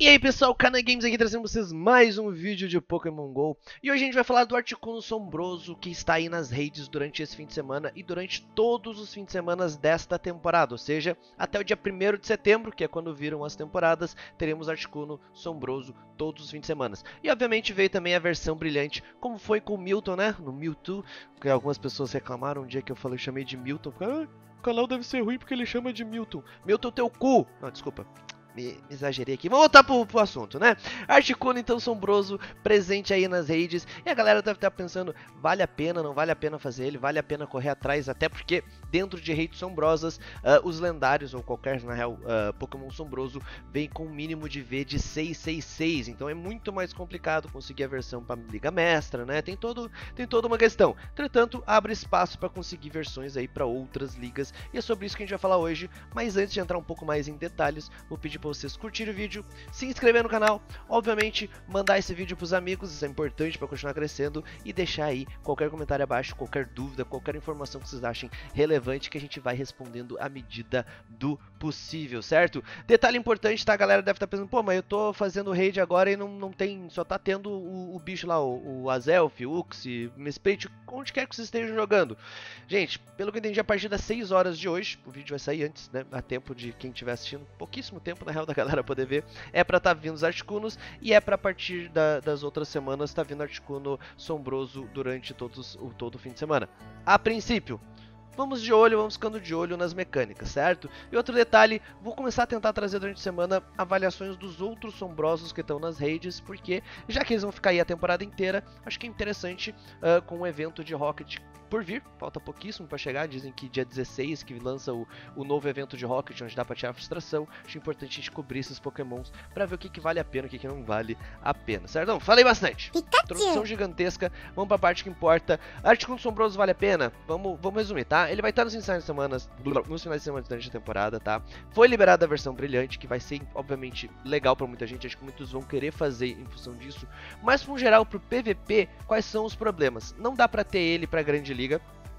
E aí pessoal, Kana Games aqui trazendo vocês mais um vídeo de Pokémon GO. E hoje a gente vai falar do Articuno Sombroso que está aí nas redes durante esse fim de semana e durante todos os fins de semana desta temporada. Ou seja, até o dia 1º de setembro, que é quando viram as temporadas, teremos Articuno Sombroso todos os fins de semana. E obviamente veio também a versão brilhante, como foi com o Milton, né? No Mewtwo, que algumas pessoas reclamaram um dia que eu chamei de Milton. O canal deve ser ruim porque ele chama de Milton. Milton teu cu! Não, desculpa. Me exagerei aqui. Vamos voltar pro assunto, né? Articuno, então, sombroso, presente aí nas redes. E a galera deve estar pensando, vale a pena, não vale a pena fazer ele? Vale a pena correr atrás? Até porque dentro de redes sombrosas, os lendários, ou qualquer, na real, Pokémon sombroso, vem com um mínimo de V de 666. Então é muito mais complicado conseguir a versão para Liga Mestra, né? Tem toda uma questão. Entretanto, abre espaço para conseguir versões aí para outras ligas. E é sobre isso que a gente vai falar hoje. Mas antes de entrar um pouco mais em detalhes, vou pedir para vocês curtirem o vídeo, se inscrever no canal, obviamente mandar esse vídeo para os amigos, isso é importante para continuar crescendo, e deixar aí qualquer comentário abaixo, qualquer dúvida, qualquer informação que vocês achem relevante, que a gente vai respondendo à medida do possível, certo? Detalhe importante, tá? A galera deve estar pensando, pô, mas eu tô fazendo raid agora e não tem, só tá tendo o bicho lá, o Azelf, o Uxie, Mesprit, onde quer que vocês estejam jogando. Gente, pelo que eu entendi, a partir das 6 horas de hoje, o vídeo vai sair antes, né? A tempo de quem estiver assistindo, pouquíssimo tempo na real da galera poder ver, é pra tá vindo os Articunos, e é pra partir das outras semanas tá vindo Articuno Sombroso durante todo o fim de semana. A princípio, vamos ficando de olho nas mecânicas, certo? E outro detalhe, vou começar a tentar trazer durante a semana avaliações dos outros sombrosos que estão nas redes, porque já que eles vão ficar aí a temporada inteira, acho que é interessante com o evento de Rocket por vir, falta pouquíssimo para chegar, dizem que dia 16 que lança o novo evento de Rocket, onde dá para tirar frustração. Acho importante a gente cobrir esses pokémons para ver o que vale a pena e o que não vale a pena, certo? Então, falei bastante. Pikachu. Introdução gigantesca, vamos para a parte que importa. Articuno Sombroso vale a pena? Vamos resumir, tá? Ele vai estar nos finais de semana durante a temporada, tá? Foi liberada a versão brilhante, que vai ser, obviamente, legal para muita gente. Acho que muitos vão querer fazer em função disso. Mas, no geral, pro PVP, quais são os problemas? Não dá para ter ele para grande liga.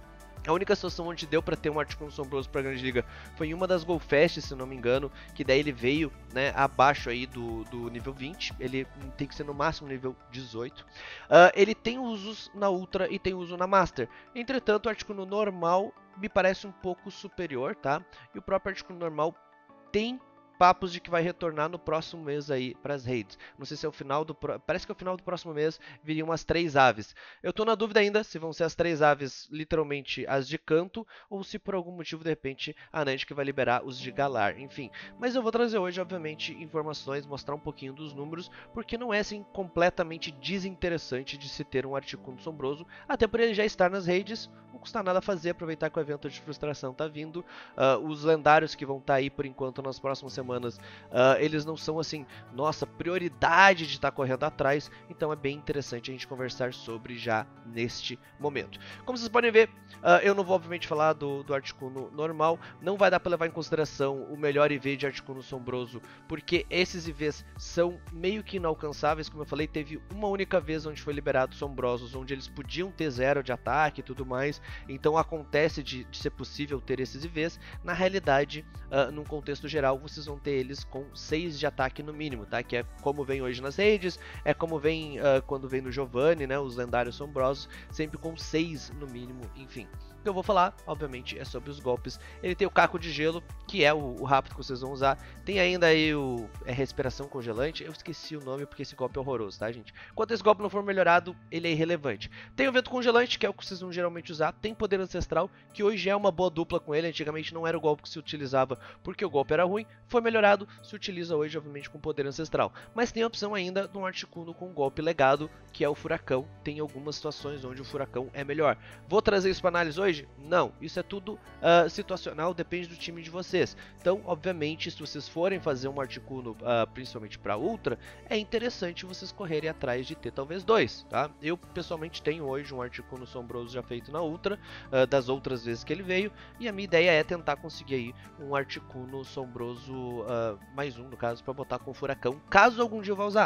A única situação onde deu pra ter um Articuno Sombroso pra Grande Liga foi em uma das Golfest, se não me engano, que daí ele veio, né, abaixo aí do nível 20, ele tem que ser no máximo nível 18. Ele tem usos na Ultra e tem uso na Master. Entretanto, o Articuno normal me parece um pouco superior, tá? E o próprio Articuno normal tem papos de que vai retornar no próximo mês aí para as raids. Não sei se é o final do... Parece que é o final do próximo mês viriam as 3 aves. Eu tô na dúvida ainda se vão ser as 3 aves literalmente as de canto ou se por algum motivo de repente a Niantic vai liberar os de Galar, enfim. Mas eu vou trazer hoje obviamente informações, mostrar um pouquinho dos números, porque não é assim completamente desinteressante de se ter um Articuno Sombroso, até por ele já estar nas raids, não custa nada fazer, aproveitar que o evento de frustração tá vindo. Os lendários que vão estar aí por enquanto nas próximas semanas, eles não são assim, nossa, prioridade de estar correndo atrás, então é bem interessante a gente conversar sobre já neste momento. Como vocês podem ver, eu não vou obviamente falar do Articuno normal, não vai dar para levar em consideração o melhor IV de Articuno Sombroso, porque esses IVs são meio que inalcançáveis, como eu falei, teve uma única vez onde foi liberado Sombrosos, onde eles podiam ter 0 de ataque e tudo mais, então acontece de ser possível ter esses IVs. Na realidade, num contexto geral, vocês vão ter eles com 6 de ataque no mínimo, tá? Que é como vem hoje nas redes, é como vem quando vem no Giovanni, né? Os lendários sombrosos, sempre com 6 no mínimo, enfim. O que eu vou falar, obviamente, é sobre os golpes. Ele tem o caco de gelo, que é o rápido que vocês vão usar. Tem ainda aí o respiração congelante. Eu esqueci o nome porque esse golpe é horroroso, tá, gente? Enquanto esse golpe não for melhorado, ele é irrelevante. Tem o vento congelante, que é o que vocês vão geralmente usar. Tem poder ancestral, que hoje é uma boa dupla com ele. Antigamente não era o golpe que se utilizava porque o golpe era ruim. Foi melhorado, se utiliza hoje, obviamente, com poder ancestral. Mas tem a opção ainda de um Articuno com golpe legado, que é o furacão. Tem algumas situações onde o furacão é melhor. Vou trazer isso para análise hoje? Não, isso é tudo situacional, depende do time de vocês. Então, obviamente, se vocês forem fazer um Articuno, principalmente para Ultra, é interessante vocês correrem atrás de ter talvez 2, tá? Eu, pessoalmente, tenho hoje um Articuno Sombroso já feito na Ultra, das outras vezes que ele veio, e a minha ideia é tentar conseguir aí um Articuno Sombroso mais um, no caso, para botar com Furacão, caso algum dia eu vá usar.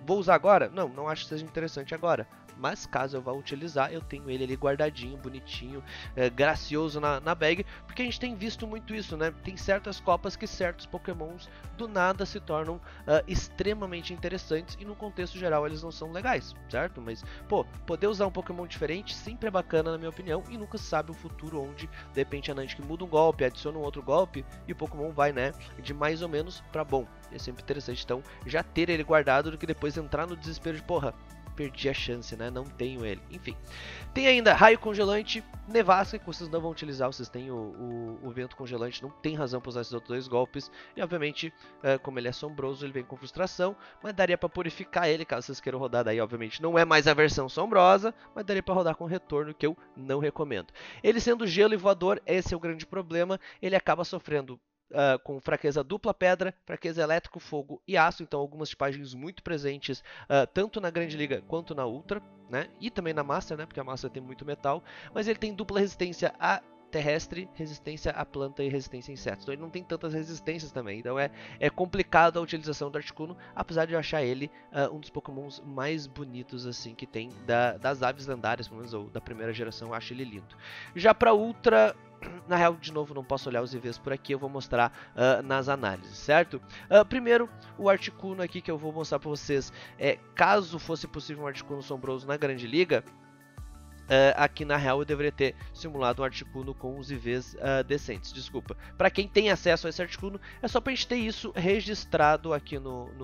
Vou usar agora? Não, não acho que seja interessante agora. Mas caso eu vá utilizar, eu tenho ele ali guardadinho, bonitinho, gracioso na bag, porque a gente tem visto muito isso, né? Tem certas copas que certos pokémons do nada se tornam extremamente interessantes e no contexto geral eles não são legais, certo? Mas, pô, poder usar um pokémon diferente sempre é bacana na minha opinião e nunca se sabe o futuro onde, de repente, a Niantic muda um golpe, adiciona um outro golpe e o pokémon vai, né, de mais ou menos pra bom. É sempre interessante, então, já ter ele guardado do que depois entrar no desespero de, porra, perdi a chance, né? Não tenho ele. Enfim. Tem ainda raio congelante, nevasca, que vocês não vão utilizar. Vocês têm o vento congelante, não tem razão para usar esses outros dois golpes. E obviamente, como ele é sombroso, ele vem com frustração. Mas daria para purificar ele, caso vocês queiram rodar. Daí, obviamente, não é mais a versão sombrosa, mas daria para rodar com retorno, que eu não recomendo. Ele sendo gelo e voador, esse é o grande problema. Ele acaba sofrendo com fraqueza dupla pedra, fraqueza elétrico, fogo e aço, então algumas tipagens muito presentes tanto na Grande Liga quanto na Ultra, né? E também na Master, né? Porque a Master tem muito metal, mas ele tem dupla resistência a terrestre, resistência a planta e resistência a insetos. Então ele não tem tantas resistências também, então é complicado a utilização do Articuno, apesar de eu achar ele um dos pokémons mais bonitos assim que tem das aves lendárias, pelo menos ou da primeira geração, eu acho ele lindo. Já para Ultra, na real, de novo, não posso olhar os IVs por aqui, eu vou mostrar nas análises, certo? Primeiro, o Articuno aqui que eu vou mostrar para vocês, caso fosse possível um Articuno sombroso na Grande Liga, aqui na real eu deveria ter simulado um Articuno com os IVs decentes, desculpa. Para quem tem acesso a esse Articuno, é só pra gente ter isso registrado aqui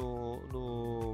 no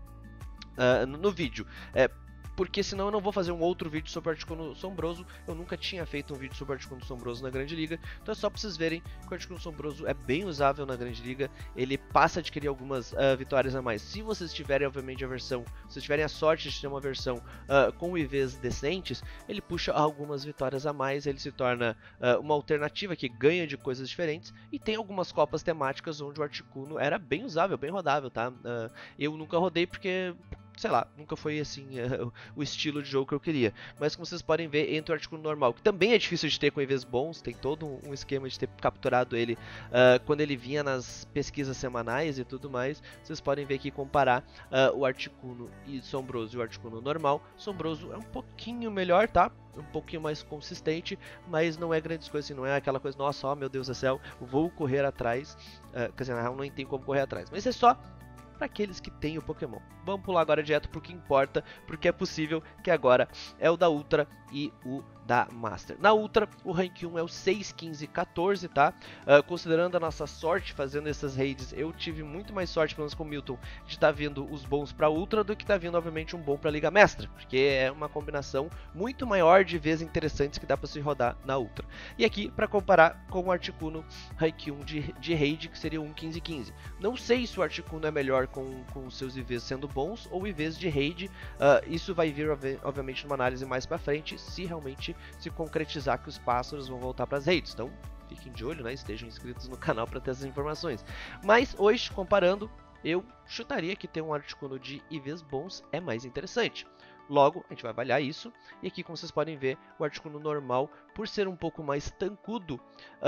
vídeo. Porque senão eu não vou fazer um outro vídeo sobre o Articuno Sombroso. Eu nunca tinha feito um vídeo sobre o Articuno Sombroso na Grande Liga. Então é só pra vocês verem que o Articuno Sombroso é bem usável na Grande Liga. Ele passa a adquirir algumas vitórias a mais. Se vocês tiverem, obviamente, se vocês tiverem a sorte de ter uma versão com IVs decentes, ele puxa algumas vitórias a mais. Ele se torna uma alternativa que ganha de coisas diferentes. E tem algumas copas temáticas onde o Articuno era bem usável, bem rodável, tá? Eu nunca rodei porque, sei lá, nunca foi assim o estilo de jogo que eu queria. Mas como vocês podem ver, entre o Articuno normal, que também é difícil de ter com EVs bons, tem todo um esquema de ter capturado ele quando ele vinha nas pesquisas semanais e tudo mais. Vocês podem ver aqui comparar o Articuno Sombroso e o Articuno normal. Sombroso é um pouquinho melhor, tá? Um pouquinho mais consistente, mas não é grandes coisas, assim, não é aquela coisa, nossa, ó, meu Deus do céu, vou correr atrás. Quer dizer, na real não tem como correr atrás, mas é só para aqueles que têm o Pokémon. Vamos pular agora direto pro que importa, porque é possível, que agora é o da Ultra e o da Master. Na Ultra, o rank 1 é o 6, 15, 14, tá? Considerando a nossa sorte fazendo essas raids, eu tive muito mais sorte, pelo menos com o Milton, de estar vindo os bons para Ultra do que estar vindo, obviamente, um bom para Liga Mestra, porque é uma combinação muito maior de vezes interessantes que dá para se rodar na Ultra. E aqui, para comparar com o Articuno rank 1 de raid, que seria um 15, 15. Não sei se o Articuno é melhor com os seus IVs sendo bons ou IVs de raid. Isso vai vir, obviamente, numa análise mais para frente, se realmente se concretizar que os pássaros vão voltar para as raids. Então, fiquem de olho, né? Estejam inscritos no canal para ter essas informações. Mas hoje, comparando, eu chutaria que ter um Articuno de IVs bons é mais interessante. Logo, a gente vai avaliar isso. E aqui, como vocês podem ver, o Articuno normal, por ser um pouco mais tancudo,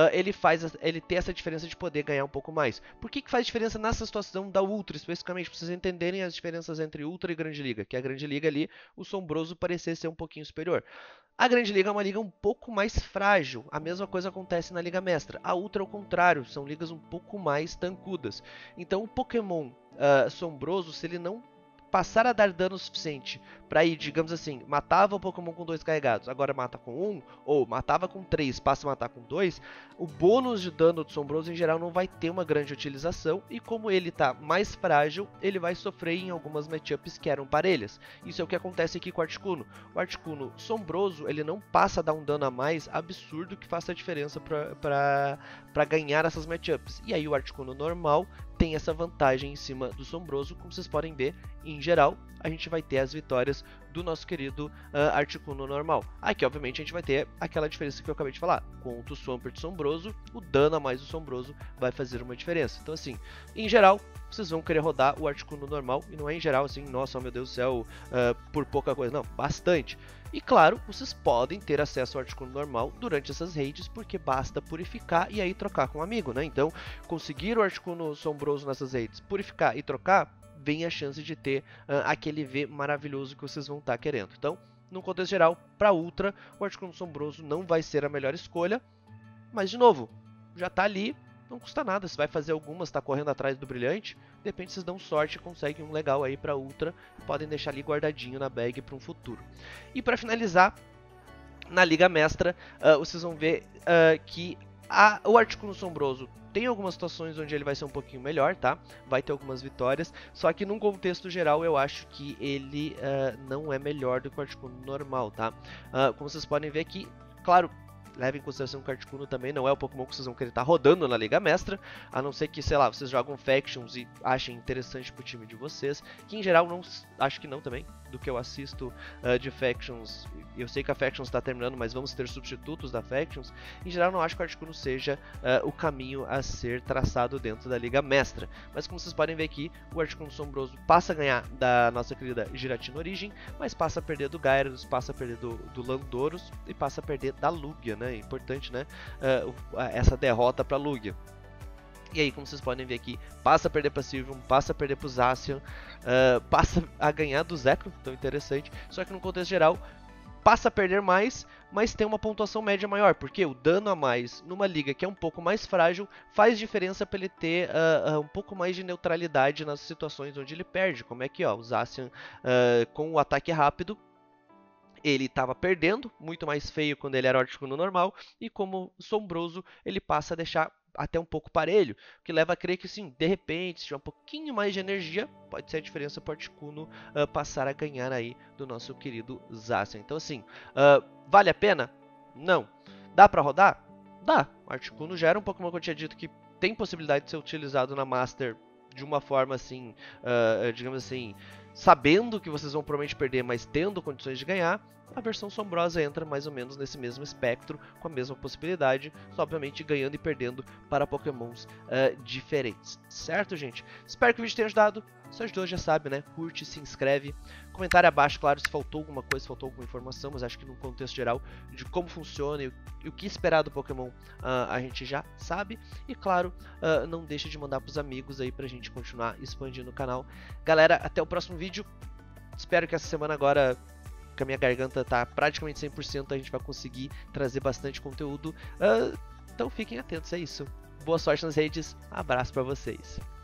ele tem essa diferença de poder ganhar um pouco mais. Por que faz diferença nessa situação da Ultra, especificamente? Para vocês entenderem as diferenças entre Ultra e Grande Liga. Que a Grande Liga ali, o Sombroso parecer ser um pouquinho superior. A Grande Liga é uma liga um pouco mais frágil. A mesma coisa acontece na Liga Mestra. A Ultra é o contrário, são ligas um pouco mais tancudas. Então o Pokémon Sombroso, se ele não passar a dar dano suficiente para ir, digamos assim, matava o Pokémon com 2 carregados, agora mata com 1, ou matava com 3, passa a matar com 2, o bônus de dano do Sombroso em geral não vai ter uma grande utilização, e como ele está mais frágil, ele vai sofrer em algumas matchups que eram parelhas. Isso é o que acontece aqui com o Articuno. O Articuno Sombroso, ele não passa a dar um dano a mais absurdo que faça a diferença para ganhar essas matchups. E aí o Articuno normal tem essa vantagem em cima do Sombroso, como vocês podem ver, em geral, a gente vai ter as vitórias do nosso querido Articuno normal. Aqui, obviamente, a gente vai ter aquela diferença que eu acabei de falar. Contra o Swampert Sombroso, o dano a mais do Sombroso vai fazer uma diferença. Então, assim, em geral, vocês vão querer rodar o Articuno normal, e não é em geral assim, nossa, meu Deus do céu, por pouca coisa, não, bastante. E claro, vocês podem ter acesso ao Articuno normal durante essas raids, porque basta purificar e aí trocar com um amigo, né? Então, conseguir o Articuno Sombroso nessas raids, purificar e trocar, vem a chance de ter aquele V maravilhoso que vocês vão estar querendo. Então, no contexto geral, para Ultra, o Articuno Sombroso não vai ser a melhor escolha, mas de novo, já está ali, não custa nada. Você vai fazer algumas, está correndo atrás do Brilhante, de repente vocês dão sorte e conseguem um legal aí para Ultra, e podem deixar ali guardadinho na bag para um futuro. E para finalizar, na Liga Mestra, vocês vão ver que o Articuno Sombroso tem algumas situações onde ele vai ser um pouquinho melhor, tá? Vai ter algumas vitórias, só que num contexto geral eu acho que ele não é melhor do que o Articuno normal, tá? Como vocês podem ver aqui, claro, levem em consideração que o Articuno também não é o Pokémon que vocês vão querer estar rodando na Liga Mestra, a não ser que, sei lá, vocês jogam Factions e achem interessante pro time de vocês, que em geral não, acho que não também, do que eu assisto de Factions. Eu sei que a Factions está terminando, mas vamos ter substitutos da Factions. Em geral, não acho que o Articuno seja o caminho a ser traçado dentro da Liga Mestra. Mas como vocês podem ver aqui, o Articuno Sombroso passa a ganhar da nossa querida Giratina Origem, mas passa a perder do Gyarados, passa a perder do Landorus e passa a perder da Lugia, né? É importante, né? Essa derrota para Lugia. E aí, como vocês podem ver aqui, passa a perder para Sylveon, passa a perder para o Zacian, passa a ganhar do Zekrom, tão interessante. Só que no contexto geral, passa a perder mais, mas tem uma pontuação média maior, porque o dano a mais numa liga que é um pouco mais frágil faz diferença para ele ter um pouco mais de neutralidade nas situações onde ele perde. Como é que o Zacian com o ataque rápido, ele estava perdendo, muito mais feio quando ele era o Articuno normal, e como Sombroso ele passa a deixar até um pouco parelho, o que leva a crer que sim, de repente, se tiver um pouquinho mais de energia, pode ser a diferença para o Articuno passar a ganhar aí do nosso querido Zacian. Então assim, vale a pena? Não. Dá para rodar? Dá. O Articuno já era um Pokémon que eu tinha dito que tem possibilidade de ser utilizado na Master de uma forma assim, digamos assim, sabendo que vocês vão provavelmente perder, mas tendo condições de ganhar. A versão sombrosa entra mais ou menos nesse mesmo espectro, com a mesma possibilidade, só obviamente ganhando e perdendo para Pokémons diferentes. Certo, gente? Espero que o vídeo tenha ajudado. Se ajudou, já sabe, né? Curte, se inscreve. Comentário abaixo, claro, se faltou alguma coisa, se faltou alguma informação, mas acho que no contexto geral de como funciona e o que esperar do Pokémon a gente já sabe. E claro, não deixe de mandar para os amigos aí pra gente continuar expandindo o canal. Galera, até o próximo vídeo. Espero que essa semana agora, que a minha garganta tá praticamente 100%, a gente vai conseguir trazer bastante conteúdo. Então fiquem atentos, é isso. Boa sorte nas redes, abraço pra vocês.